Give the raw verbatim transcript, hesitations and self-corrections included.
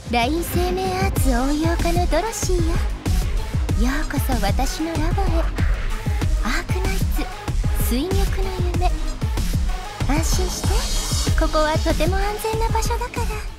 ライン生命アーツ応用家のドロシーよ。ようこそ私のラボへ。アークナイツ水玉の夢。安心して、ここはとても安全な場所だから。